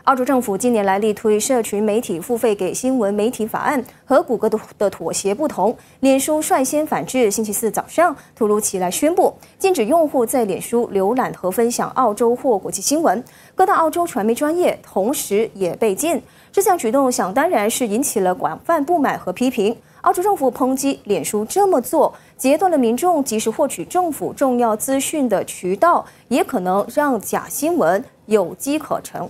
澳洲政府近年来力推社群媒体付费给新闻媒体法案，和谷歌的妥协不同，脸书率先反制。星期四早上，突如其来宣布禁止用户在脸书浏览和分享澳洲或国际新闻。各大澳洲传媒专业同时也被禁。这项举动想当然是引起了广泛不满和批评。澳洲政府抨击脸书这么做，截断了民众及时获取政府重要资讯的渠道，也可能让假新闻有机可乘。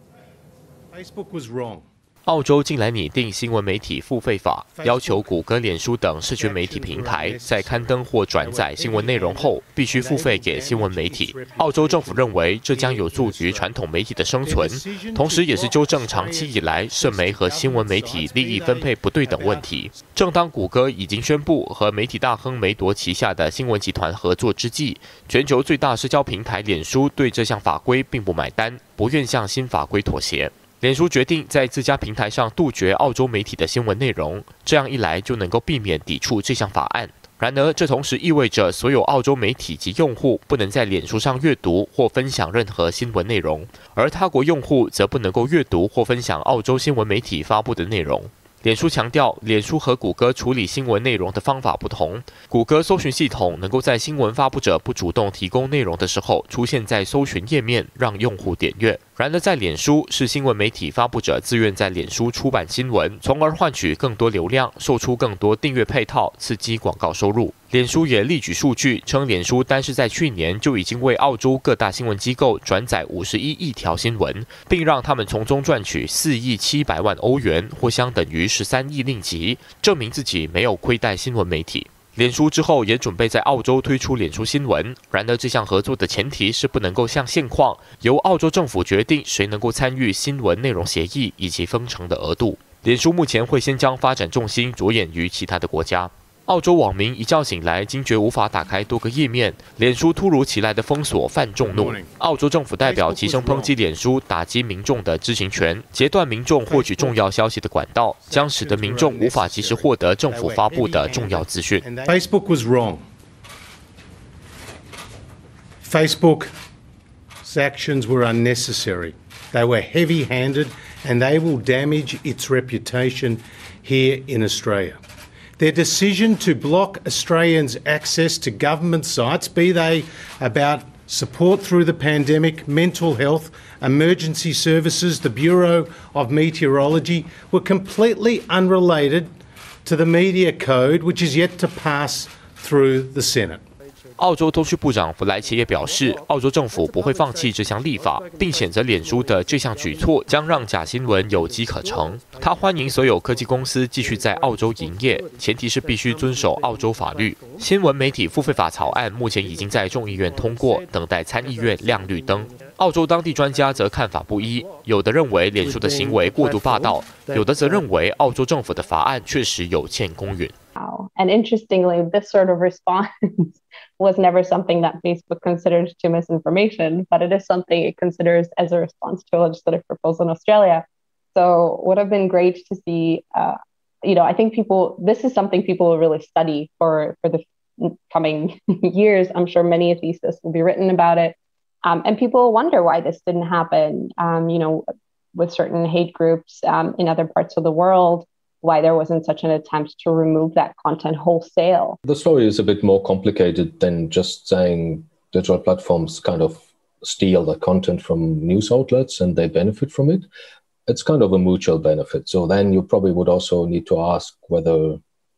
Facebook was wrong. 澳洲近来拟定新闻媒体付费法，要求谷歌、脸书等社群媒体平台在刊登或转载新闻内容后，必须付费给新闻媒体。澳洲政府认为这将有助于传统媒体的生存，同时也是纠正长期以来社媒和新闻媒体利益分配不对等问题。正当谷歌已经宣布和媒体大亨梅朵旗下的新闻集团合作之际，全球最大社交平台脸书对这项法规并不买单，不愿向新法规妥协。脸书决定在自家平台上杜绝澳洲媒体的新闻内容，这样一来就能够避免抵触这项法案。然而，这同时意味着所有澳洲媒体及用户不能在脸书上阅读或分享任何新闻内容，而他国用户则不能够阅读或分享澳洲新闻媒体发布的内容。脸书强调，脸书和谷歌处理新闻内容的方法不同。谷歌搜寻系统能够在新闻发布者不主动提供内容的时候，出现在搜寻页面，让用户点阅。然而，在脸书是新闻媒体发布者自愿在脸书出版新闻，从而换取更多流量，售出更多订阅配套，刺激广告收入。脸书也列举数据，称脸书单是在去年就已经为澳洲各大新闻机构转载51亿条新闻，并让他们从中赚取4亿700万欧元，或相等于13亿令吉，证明自己没有亏待新闻媒体。脸书之后也准备在澳洲推出脸书新闻，然而这项合作的前提是不能够像现况由澳洲政府决定谁能够参与新闻内容协议以及分成的额度。脸书目前会先将发展重心着眼于其他的国家。澳洲网民一觉醒来，惊觉无法打开多个页面，脸书突如其来的封锁犯众怒。澳洲政府代表齐声抨击脸书打击民众的知情权，截断民众获取重要消息的管道，将使得民众无法及时获得政府发布的重要资讯。 Facebook was wrong. Facebook's actions were unnecessary. They were heavy-handed, and they will damage its reputation here in Australia.Their decision to block Australians' access to government sites, be they about support through the pandemic, mental health, emergency services, the Bureau of Meteorology, were completely unrelated to the media code, which is yet to pass through the Senate. 澳洲通讯部长弗莱奇也表示，澳洲政府不会放弃这项立法，并谴责脸书的这项举措将让假新闻有机可乘。他欢迎所有科技公司继续在澳洲营业，前提是必须遵守澳洲法律。新闻媒体付费法草案目前已经在众议院通过，等待参议院亮绿灯。澳洲当地专家则看法不一，有的认为脸书的行为过度霸道，有的则认为澳洲政府的法案确实有欠公允。 And interestingly, this sort of response was never something that Facebook considers to misinformation, but it is something it considers as a response to a legislative proposal in Australia. So would have been great to see, I think this is something people will really study for the coming years. I'm sure many theses will be written about it. And people wonder why this didn't happen, with certain hate groups in other parts of the world.Why there wasn't such an attempt to remove that content wholesale. The story is a bit more complicated than just saying digital platforms kind of steal the content from news outlets and they benefit from it. It's kind of a mutual benefit. So then you probably would also need to ask whether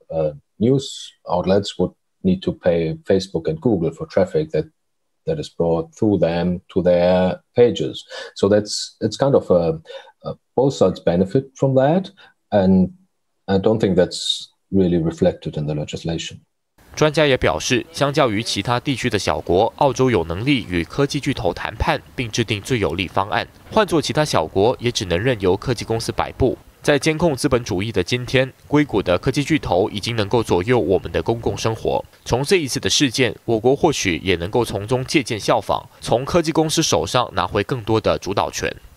news outlets would need to pay Facebook and Google for traffic that is brought through them to their pages. So it's kind of both sides benefit from that, and I don't think that's really reflected in the legislation. 专家也表示，相较于其他地区的小国，澳洲有能力与科技巨头谈判，并制定最有利方案。换作其他小国，也只能任由科技公司摆布。在监控资本主义的今天，硅谷的科技巨头已经能够左右我们的公共生活。从这一次的事件，我国或许也能够从中借鉴效仿，从科技公司手上拿回更多的主导权。